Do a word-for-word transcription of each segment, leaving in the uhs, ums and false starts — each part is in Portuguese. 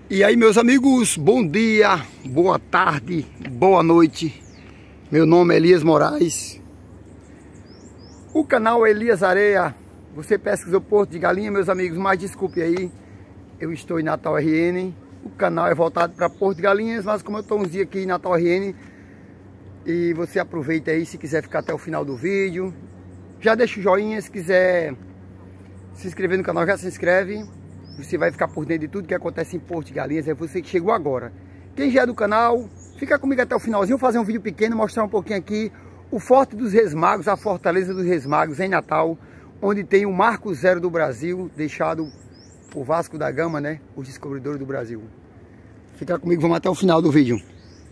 E aí, meus amigos, bom dia, boa tarde, boa noite. Meu nome é Elias Moraes. O canal é Elias Areia. Você pesquisou Porto de Galinha, meus amigos, mas desculpe aí, eu estou em Natal R N. O canal é voltado para Porto de Galinhas, mas como eu estou uns dias aqui em Natal R N, e você aproveita aí, se quiser ficar até o final do vídeo, já deixa o joinha. Se quiser se inscrever no canal, já se inscreve. Você vai ficar por dentro de tudo que acontece em Porto de Galinhas. É você que chegou agora. Quem já é do canal, fica comigo até o finalzinho. Vou fazer um vídeo pequeno, mostrar um pouquinho aqui o Forte dos Reis Magos, a Fortaleza dos Reis Magos em Natal, onde tem o Marco Zero do Brasil, deixado por Vasco da Gama, né? Os descobridores do Brasil. Fica comigo, vamos até o final do vídeo.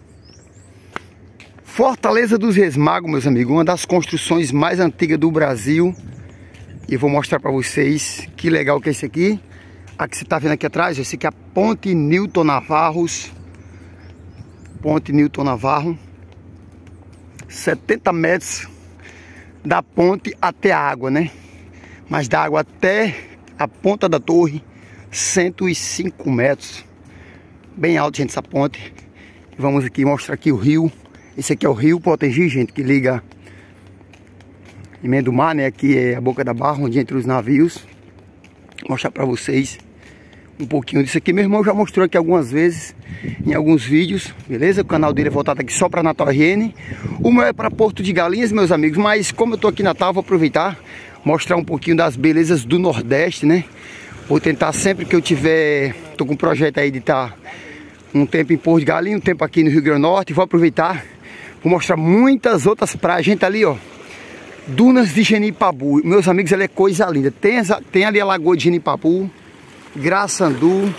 Fortaleza dos Reis Magos, meus amigos, uma das construções mais antigas do Brasil. E vou mostrar para vocês que legal que é esse aqui. A que você está vendo aqui atrás, esse aqui é a Ponte Nilton Navarros. Ponte Nilton Navarro. setenta metros da ponte até a água, né? Mas da água até a ponta da torre, cento e cinco metros. Bem alto, gente, essa ponte. Vamos aqui mostrar aqui o rio. Esse aqui é o rio Potengi, gente, que liga em meio do mar, né? Aqui é a boca da barra, onde entra os navios. Vou mostrar para vocês um pouquinho disso aqui. Meu irmão já mostrou aqui algumas vezes em alguns vídeos, beleza? O canal dele é voltado aqui só para Natal R N. O meu é para Porto de Galinhas, meus amigos. Mas como eu tô aqui em Natal, vou aproveitar mostrar um pouquinho das belezas do Nordeste, né? Vou tentar sempre que eu tiver, tô com um projeto aí de estar um tempo em Porto de Galinhas, um tempo aqui no Rio Grande do Norte. Vou aproveitar, vou mostrar muitas outras praias. Gente, ali, ó, Dunas de Genipabu, meus amigos, ela é coisa linda. Tem, tem ali a Lagoa de Genipabu, Graçandu,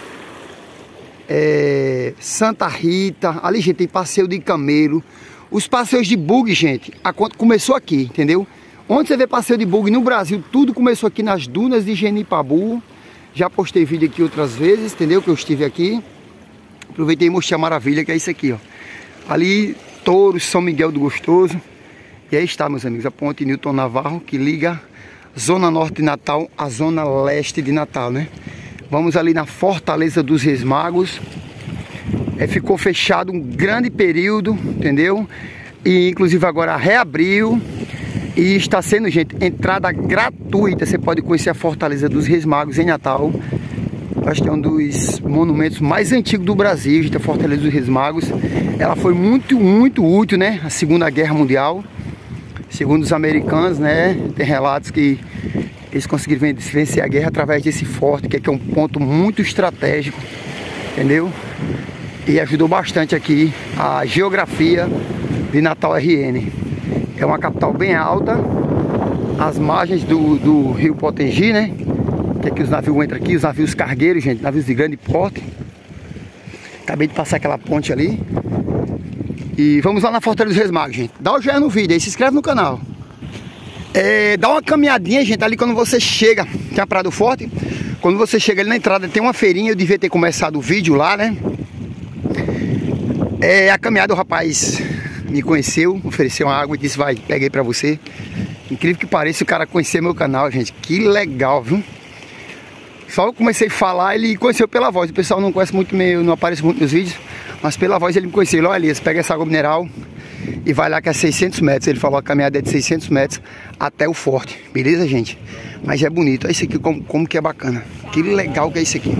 é, Santa Rita. Ali, gente, tem passeio de camelo. Os passeios de bug, gente, a conta começou aqui, entendeu? Onde você vê passeio de bug no Brasil, tudo começou aqui nas Dunas de Genipabu. Já postei vídeo aqui outras vezes, entendeu? Que eu estive aqui. Aproveitei e mostrei a maravilha que é isso aqui, ó. Ali, Touros, São Miguel do Gostoso. E aí está, meus amigos, a Ponte Nilton Navarro, que liga Zona Norte de Natal à Zona Leste de Natal, né? Vamos ali na Fortaleza dos Reis Magos. É, ficou fechado um grande período, entendeu? E inclusive agora reabriu. E está sendo, gente, entrada gratuita. Você pode conhecer a Fortaleza dos Reis Magos em Natal. Acho que é um dos monumentos mais antigos do Brasil, gente, a Fortaleza dos Reis Magos. Ela foi muito, muito útil, né? A Segunda Guerra Mundial. Segundo os americanos, né? Tem relatos que eles conseguiram vencer a guerra através desse forte, que é um ponto muito estratégico, entendeu? E ajudou bastante aqui a geografia de Natal R N. É uma capital bem alta, às margens do, do rio Potengi, né? Que aqui os navios entram aqui, os navios cargueiros, gente, navios de grande porte. Acabei de passar aquela ponte ali. E vamos lá na Fortaleza dos Reis Magos, gente. Dá o joinha no vídeo aí, se inscreve no canal. É, dá uma caminhadinha, gente, ali quando você chega, tem a Praia do Forte. Quando você chega ali na entrada, tem uma feirinha. Eu devia ter começado o vídeo lá, né? É, a caminhada, o rapaz me conheceu, ofereceu uma água e disse, vai, peguei pra você. Incrível que pareça, o cara conheceu meu canal, gente. Que legal, viu? Só eu comecei a falar, ele conheceu pela voz. O pessoal não conhece muito, meu, não aparece muito nos vídeos, mas pela voz ele me conheceu. Olha, Elias, pega essa água mineral e vai lá que é seiscentos metros. Ele falou a caminhada é de seiscentos metros até o forte. Beleza, gente? Mas é bonito. Olha isso aqui, como, como que é bacana. Que legal que é isso aqui.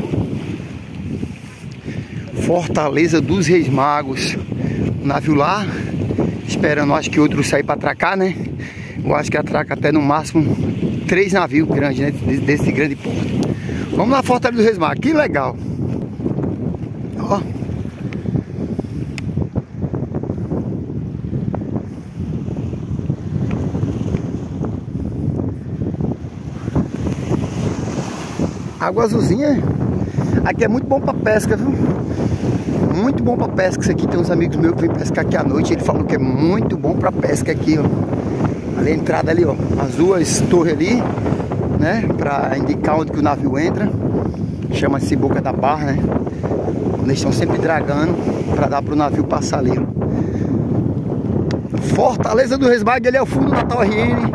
Fortaleza dos Reis Magos. O navio lá, esperando, acho que outro sair para atracar, né? Eu acho que atraca até no máximo três navios grandes, né? Desse, desse grande porto. Vamos na Fortaleza dos Reis Magos. Que legal. Ó. Água azulzinha. Aqui é muito bom para pesca, viu? Muito bom para pesca. Isso aqui tem uns amigos meus que vêm pescar aqui à noite. Ele falou que é muito bom para pesca aqui, ó. Ali a entrada ali, ó. As duas torres ali, né? Para indicar onde que o navio entra. Chama-se Boca da Barra, né? Eles estão sempre dragando para dar para o navio passar ali, ó. Fortaleza dos Reis Magos, ele é o fundo do Natal R N.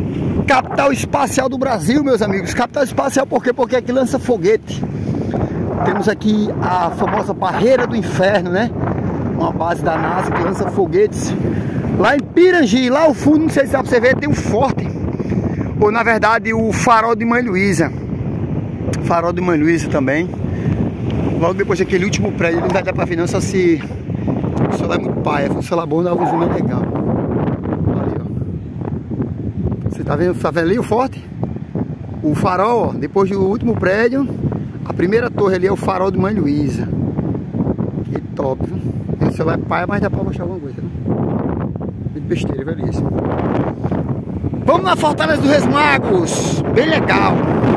Capital espacial do Brasil, meus amigos. Capital espacial por quê? Porque aqui lança foguete. Temos aqui a famosa Barreira do Inferno, né? Uma base da NASA que lança foguetes. Lá em Pirangi, lá ao fundo, não sei se dá pra você ver, tem um forte. Ou na verdade o farol de Mãe Luísa. Farol de Mãe Luísa também. Logo depois daquele último prédio, não vai dar pra ver não, só se o celular é muito paia. Se o celular bom, dá uma visão legal. Ali, ó. Você tá vendo, tá vendo ali o forte? O farol, ó, depois do último prédio, a primeira torre ali é o farol de Mãe Luísa. Que top, viu? O celular é paia, mas dá pra mostrar alguma coisa, né? Muito besteira, velhice. Vamos na Fortaleza dos Reis Magos. Bem legal.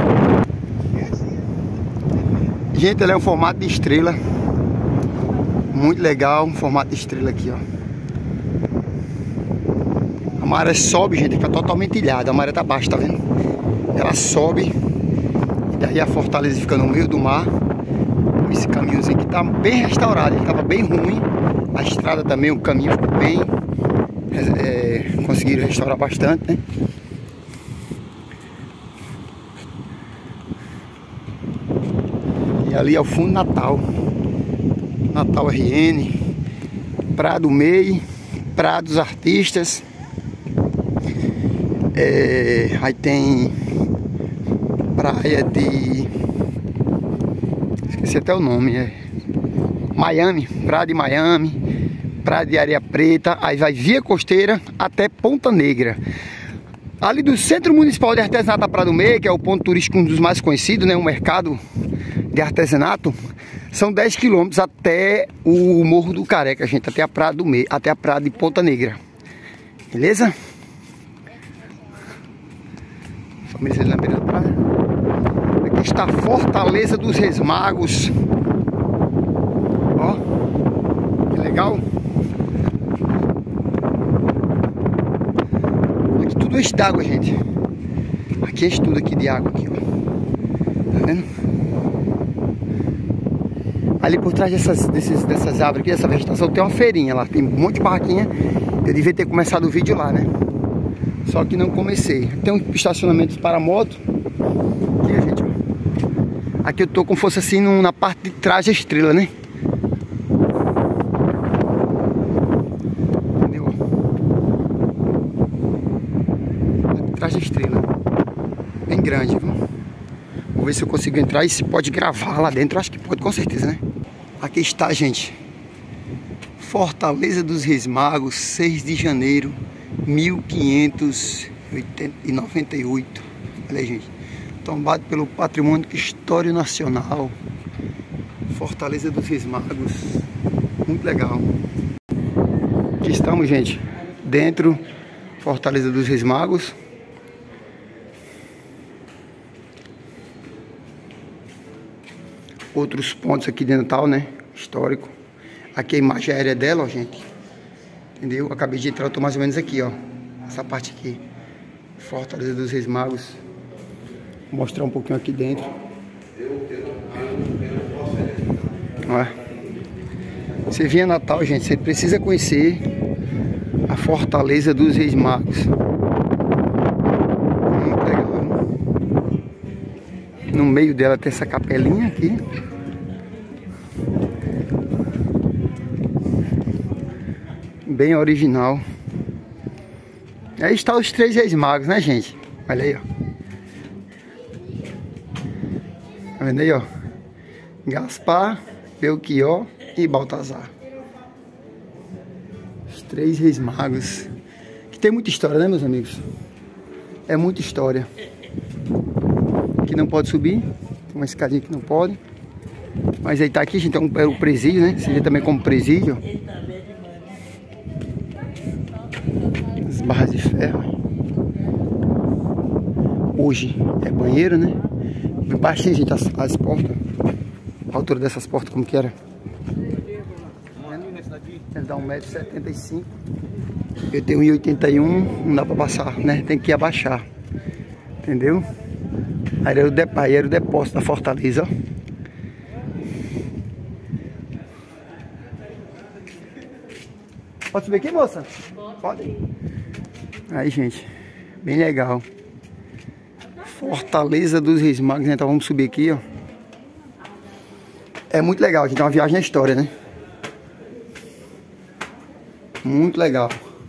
Gente, ela é um formato de estrela. Muito legal, um formato de estrela aqui, ó. A maré sobe, gente, fica totalmente ilhada. A maré tá baixa, tá vendo? Ela sobe. E daí a fortaleza fica no meio do mar. Esse caminhozinho aqui tá bem restaurado. Ele tava bem ruim. A estrada também, o caminho ficou bem... É, conseguiram restaurar bastante, né? E ali ao fundo, Natal. Natal R N, Praia do M E I, Praia dos Artistas. É, aí tem praia de... esqueci até o nome, é Miami, Praia de Miami, Praia de Areia Preta. Aí vai via costeira até Ponta Negra. Ali do Centro Municipal de Artesanato da Praia do M E I, que é o ponto turístico um dos mais conhecidos, né, um mercado de artesanato, são dez quilômetros até o Morro do Careca, gente, até a Praia do M E I, até a Praia de Ponta Negra. Beleza? Família na beira da praia. Aqui está a Fortaleza dos Reis Magos. Ó, que legal. Aqui tudo enche d'água, gente. Aqui enche tudo aqui de água aqui, ó. Tá vendo? Ali por trás dessas, desses, dessas árvores aqui, dessa vegetação, tem uma feirinha lá. Tem um monte de barraquinha. Eu devia ter começado o vídeo lá, né? Só que não comecei. Tem um estacionamento para moto. Aqui, gente, ó. Aqui eu tô como se fosse assim num, na parte de trás da estrela, né? Entendeu? Atrás da estrela. Bem grande, viu? Vou ver se eu consigo entrar e se pode gravar lá dentro. Acho que pode, com certeza, né? Aqui está, gente. Fortaleza dos Reis Magos, seis de janeiro de mil quinhentos e noventa e oito. Olha aí, gente. Tombado pelo Patrimônio Histórico Nacional. Fortaleza dos Reis Magos. Muito legal. Aqui estamos, gente. Dentro Fortaleza dos Reis Magos. Outros pontos aqui de Natal, né? Histórico. Aqui a imagem aérea dela, ó, gente. Entendeu? Acabei de entrar, eu tô mais ou menos aqui, ó. Essa parte aqui. Fortaleza dos Reis Magos. Vou mostrar um pouquinho aqui dentro. Ó. Você vinha Natal, gente, você precisa conhecer a Fortaleza dos Reis Magos. Muito legal, né? No meio dela tem essa capelinha aqui. Bem original. Aí está os três Reis Magos, né, gente? Olha aí, ó. Tá vendo aí, ó? Gaspar, Belchior e Baltazar. Os três Reis Magos. Que tem muita história, né, meus amigos? É muita história. Aqui não pode subir. Tem uma escadinha que não pode. Mas aí tá aqui, gente, é o presídio, né? Seria também como presídio. As barras de ferro. Hoje é banheiro, né? Bem baixinho, gente, as, as portas. A altura dessas portas, como que era? Ele dá um metro e setenta e cinco. Eu tenho um e oitenta e um, não dá pra passar, né? Tem que abaixar. Entendeu? Aí era o, de, aí era o depósito da Fortaleza, ó. Pode subir aqui, moça? Pode. Aí, gente, bem legal. Fortaleza dos Reis Magos, né? Então vamos subir aqui, ó. É muito legal, gente. É uma viagem na história, né? Muito legal.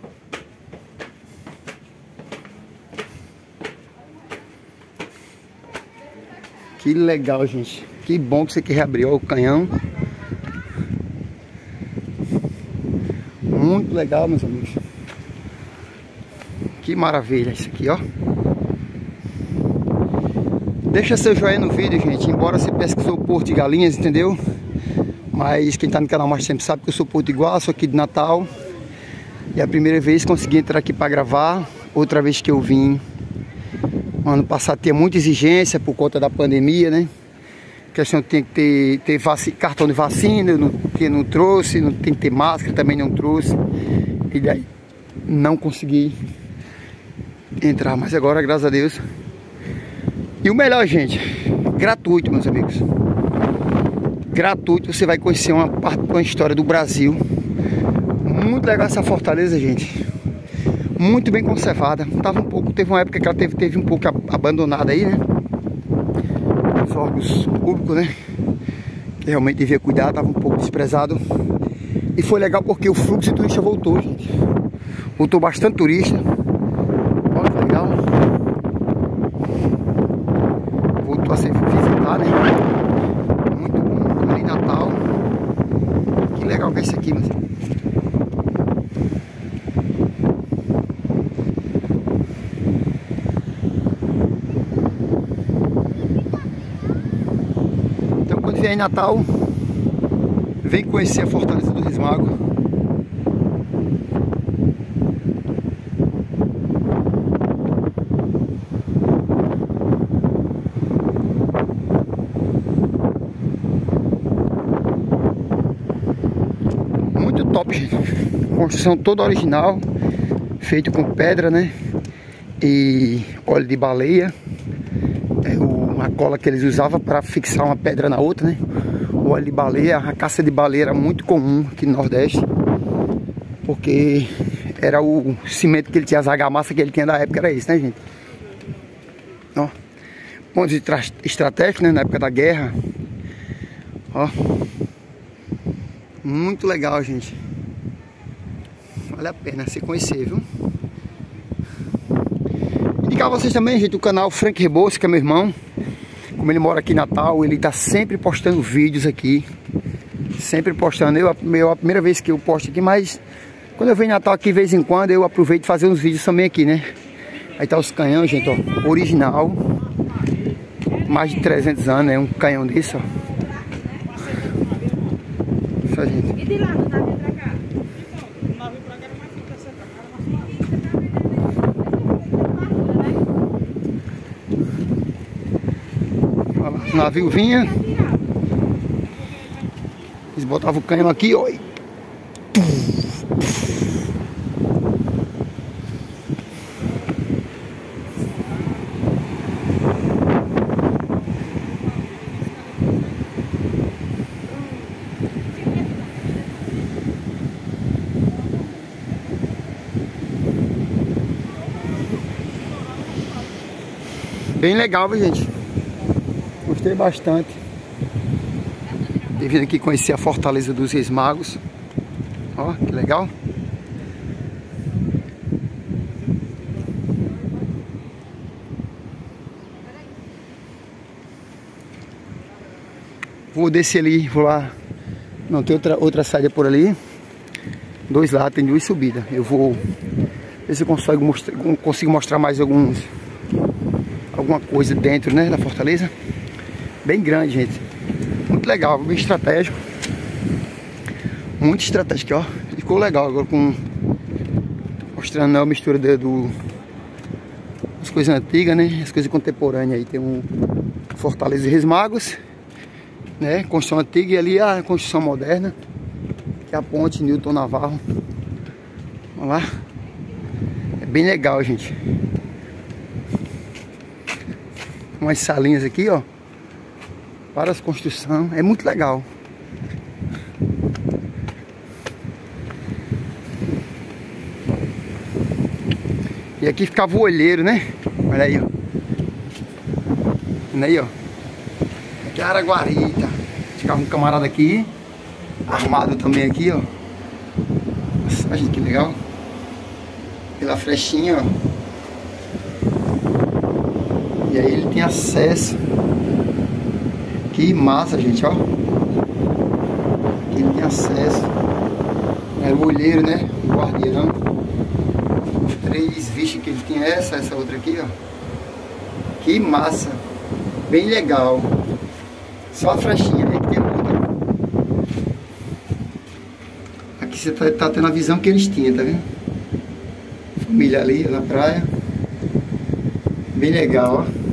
Que legal, gente. Que bom que você quer reabrir ó, o canhão. Muito legal, meus amigos. Que maravilha isso aqui, ó. Deixa seu joinha no vídeo, gente. Embora você pense que eu sou Porto de Galinhas, entendeu? Mas quem tá no canal mais sempre sabe que eu sou Porto Igual, sou aqui de Natal. E a primeira vez consegui entrar aqui para gravar. Outra vez que eu vim, ano passado tinha muita exigência por conta da pandemia, né? A questão tinha que ter, ter vac... cartão de vacina, eu não, que não trouxe, não tem que ter máscara, também não trouxe. E daí não consegui entrar, mas agora, graças a Deus. E o melhor, gente, gratuito, meus amigos. Gratuito, você vai conhecer uma parte, uma história do Brasil. Muito legal essa fortaleza, gente. Muito bem conservada. Tava um pouco, teve uma época que ela teve, teve um pouco abandonada aí, né? Os órgãos públicos, né? Que realmente devia cuidar, tava um pouco desprezado. E foi legal porque o fluxo de turista voltou, gente. Voltou bastante turista. Olha que legal. Voltou a ser visitar, né? Muito bom. Ali em Natal. Que legal que é isso aqui, mas... Então quando vier em Natal, vem conhecer a Fortaleza do Resmago. Muito top, gente. Construção toda original, feito com pedra, né? E óleo de baleia. É uma cola que eles usavam para fixar uma pedra na outra, né? O óleo de baleia, a caça de baleia era muito comum aqui no Nordeste, porque era o cimento que ele tinha, as argamassa que ele tinha da época, era isso, né, gente? Ó, pontos estratégicos, né, na época da guerra. Ó, muito legal, gente. Vale a pena se conhecer, viu? Indicar a vocês também, gente, o canal Frank Rebouças, que é meu irmão. Como ele mora aqui em Natal, ele tá sempre postando vídeos aqui. Sempre postando. Eu, eu, a primeira vez que eu posto aqui, mas quando eu venho em Natal aqui de vez em quando, eu aproveito fazer uns vídeos também aqui, né? Aí tá os canhões, gente, ó. Original. Mais de trezentos anos, né? Um canhão desse, ó. Isso, gente. E de lá, do navio pra cá? O navio pra cá era uma fita O navio vinha, eles botavam o canhão aqui, ó. Bem legal, viu, gente? Gostei bastante de vir aqui conhecer a Fortaleza dos Resmagos. Ó, que legal. Vou descer ali, vou lá. Não, tem outra, outra saída por ali. Dois lados, tem duas subidas. Eu vou ver se eu consigo mostrar, consigo mostrar mais alguns, alguma coisa dentro, né, da Fortaleza. Bem grande, gente. Muito legal, bem estratégico. Muito estratégico, ó. Ficou legal agora com... mostrando a mistura de, do... as coisas antigas, né? As coisas contemporâneas aí. Tem um Fortaleza e Resmagos, né? Construção antiga, e ali a construção moderna, que é a ponte Newton Navarro. Vamos lá. É bem legal, gente. Umas salinhas aqui, ó, para as construções. É muito legal. E aqui ficava o olheiro, né? Olha aí, ó. Olha aí, ó. Aqui é a Araguarita. Ficava um camarada aqui, armado também aqui, ó. Nossa, gente, que legal. Pela flechinha, ó. E aí ele tem acesso. Que massa, gente, ó. Aqui ele tem acesso. É o olheiro, né? O guardião. Três vistas que ele tinha, essa, essa outra aqui, ó. Que massa. Bem legal. Só a flechinha, né? Que tem outra. Aqui você tá, tá tendo a visão que eles tinham, tá vendo? Família ali na praia. Bem legal, ó.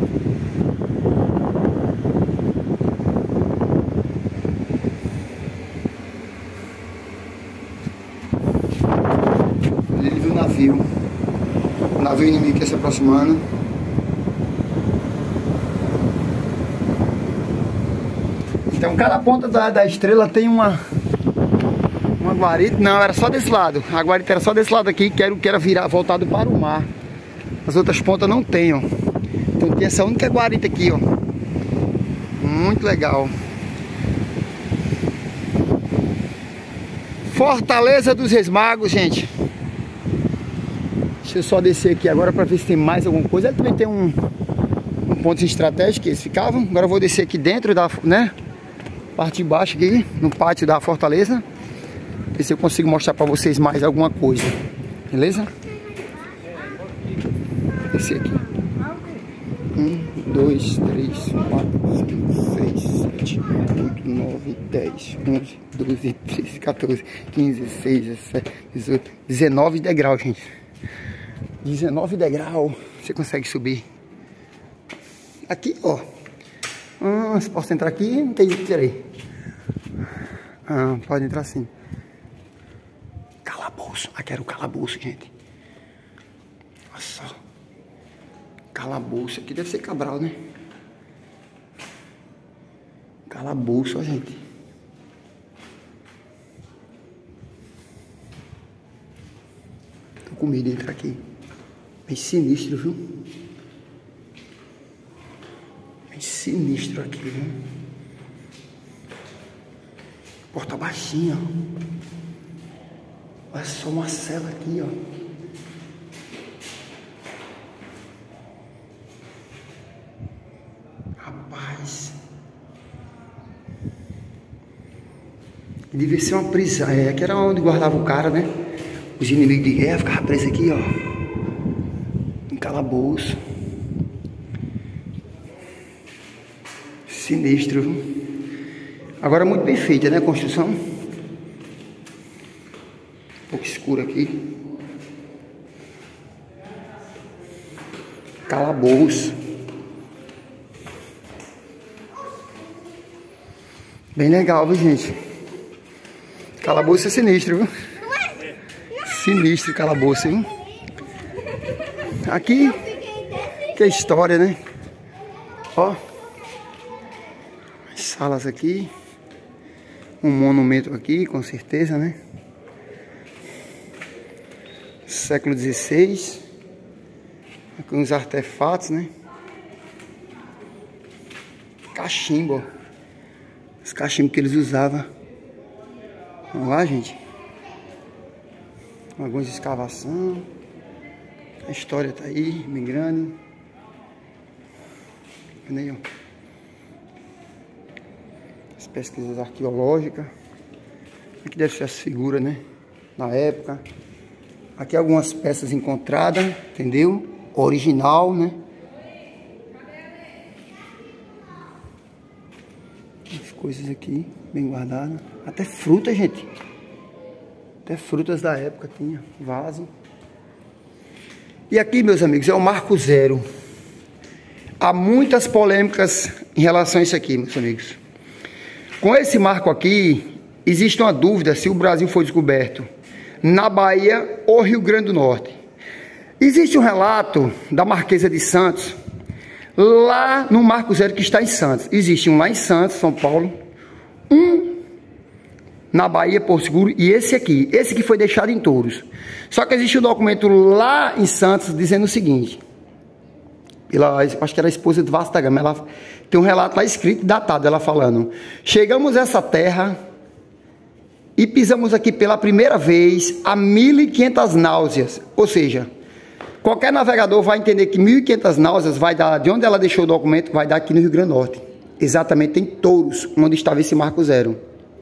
Ele viu o navio. O navio inimigo que ia se aproximando. Então cada ponta da, da estrela tem uma uma guarita. Não, era só desse lado. A guarita era só desse lado aqui, que era o que era virar, voltado para o mar. As outras pontas não tem, ó. Então tem essa única guarita aqui, ó. Muito legal. Fortaleza dos Reis Magos, gente. Deixa eu só descer aqui agora para ver se tem mais alguma coisa. Ele também tem um, um ponto estratégico que eles ficavam. Agora eu vou descer aqui dentro da, né? Parte de baixo aqui, no pátio da fortaleza. Ver se eu consigo mostrar para vocês mais alguma coisa. Beleza? Esse aqui. Um, dois, três, quatro, cinco, seis, sete, oito, nove, dez, onze, doze, treze, quatorze, quinze, dezesseis, dezessete, dezoito, dezenove degraus, gente. dezenove degraus. Você consegue subir. Aqui, ó. Ah, você pode entrar aqui? Não tem jeito, tirei. Ah, pode entrar sim. Calabouço. Aqui era o calabouço, gente. Olha só. Calabouço. Aqui deve ser Cabral, né? Calabouço, ó, gente. Tô com medo de entrar aqui. Bem sinistro, viu? Bem sinistro aqui, viu? Porta baixinha, ó. Olha só uma cela aqui, ó. Rapaz. Devia ser uma prisão. É, aqui era onde guardava o cara, né? Os inimigos de guerra ficavam presos aqui, ó. Em calabouço. Sinistro, viu? Agora muito bem feita, né, a construção. Um pouco escuro aqui. Calabouço. Bem legal, viu, gente? Calabouço é sinistro, viu? Sinistro calabouço, viu? Aqui, que é história, né? Ó. As salas aqui. Um monumento aqui, com certeza, né? Século dezesseis. Aqui uns artefatos, né? Cachimbo, ó. Os cachimbos que eles usavam. Vamos lá, gente. Algumas escavações. A história tá aí, bem grande. Vendo aí, ó. As pesquisas arqueológicas. Aqui deve ser as figuras, né? Na época. Aqui algumas peças encontradas, entendeu? Original, né? As coisas aqui, bem guardadas. Até fruta, gente. Até frutas da época tinha. Vaso. E aqui, meus amigos, é o Marco Zero. Há muitas polêmicas em relação a isso aqui, meus amigos. Com esse marco aqui, existe uma dúvida se o Brasil foi descoberto na Bahia ou Rio Grande do Norte. Existe um relato da Marquesa de Santos, lá no Marco Zero que está em Santos. Existe um lá em Santos, São Paulo, um na Bahia, Porto Seguro, e esse aqui. Esse que foi deixado em Touros. Só que existe um documento lá em Santos dizendo o seguinte: pela, acho que era a esposa do Vasco da Gama. Ela tem um relato lá escrito, datado, ela falando: chegamos a essa terra e pisamos aqui pela primeira vez a mil e quinhentas náuseas. Ou seja, qualquer navegador vai entender que mil e quinhentas náuseas vai dar, de onde ela deixou o documento, vai dar aqui no Rio Grande do Norte. Exatamente em Touros, onde estava esse marco zero.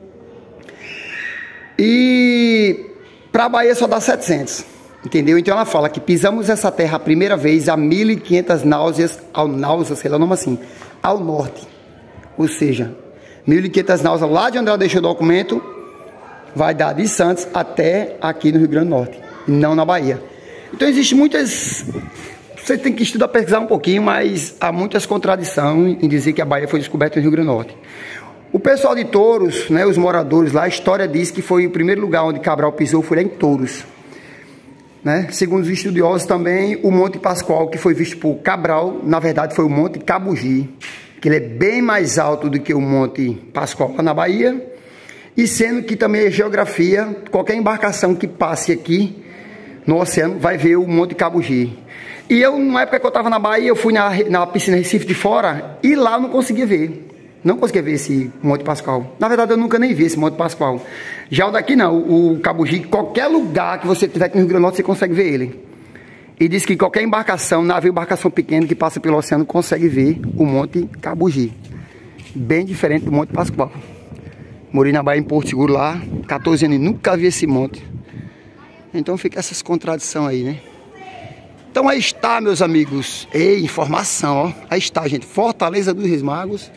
E para a Bahia só dá setecentos. Entendeu? Então ela fala que pisamos essa terra a primeira vez a mil e quinhentas náuseas, ao náuseas, sei lá o nome assim, ao norte. Ou seja, mil e quinhentas náuseas lá de onde ela deixou o documento, vai dar de Santos até aqui no Rio Grande do Norte, não na Bahia. Então existe muitas... Você tem que estudar, pesquisar um pouquinho, mas há muitas contradições em dizer que a Bahia foi descoberta no Rio Grande do Norte. O pessoal de Touros, né, os moradores lá, a história diz que foi o primeiro lugar onde Cabral pisou, foi lá em Touros. Né? Segundo os estudiosos também, o Monte Pascoal, que foi visto por Cabral, na verdade foi o Monte Cabugi, que ele é bem mais alto do que o Monte Pascoal lá na Bahia, e sendo que também a geografia, qualquer embarcação que passe aqui no oceano vai ver o Monte Cabugi. E eu, na época que eu estava na Bahia, eu fui na, na piscina Recife de Fora, e lá eu não conseguia ver. Não conseguia ver esse Monte Pascoal. Na verdade, eu nunca nem vi esse Monte Pascoal. Já o daqui não, o, o Cabugi, qualquer lugar que você tiver aqui no Rio Grande do Norte, você consegue ver ele. E diz que qualquer embarcação, navio, embarcação pequena que passa pelo oceano, consegue ver o Monte Cabugi. Bem diferente do Monte Pascoal. Morei na Bahia, em Porto Seguro, lá, quatorze anos, e nunca vi esse monte. Então fica essas contradições aí, né? Então aí está, meus amigos. Ei, informação, ó. Aí está, gente. Fortaleza dos Reis Magos.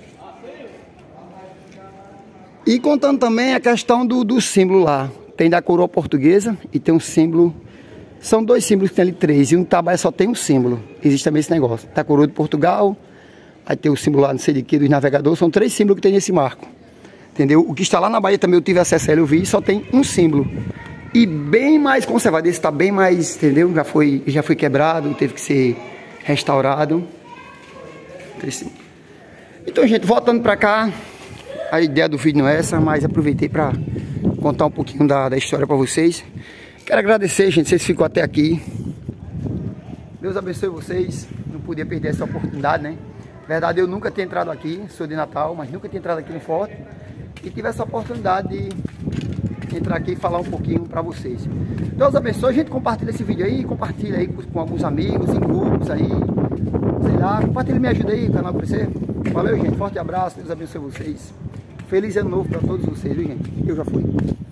E contando também a questão do, do símbolo lá. Tem da coroa portuguesa e tem um símbolo. São dois símbolos que tem ali, três. E um Itabaia só tem um símbolo. Existe também esse negócio. Da coroa de Portugal. Aí tem o símbolo lá, não sei de que, dos navegadores. São três símbolos que tem nesse marco. Entendeu? O que está lá na Bahia também eu tive acesso a ele, eu vi. Só tem um símbolo. E bem mais conservado. Esse está bem mais, entendeu? Já foi, já foi quebrado, teve que ser restaurado. Então, gente, voltando para cá. A ideia do vídeo não é essa, mas aproveitei para contar um pouquinho da, da história para vocês. Quero agradecer, gente, vocês ficam até aqui. Deus abençoe vocês. Não podia perder essa oportunidade, né? Na verdade, eu nunca tinha entrado aqui, sou de Natal, mas nunca tinha entrado aqui no Forte. E tive essa oportunidade de entrar aqui e falar um pouquinho para vocês. Deus abençoe, a gente compartilha esse vídeo aí, compartilha aí com, com alguns amigos, em grupos aí. Sei lá, compartilha e me ajuda aí, o canal crescer. Valeu, gente, forte abraço, Deus abençoe vocês. Feliz ano novo para todos vocês, viu, gente? Eu já fui.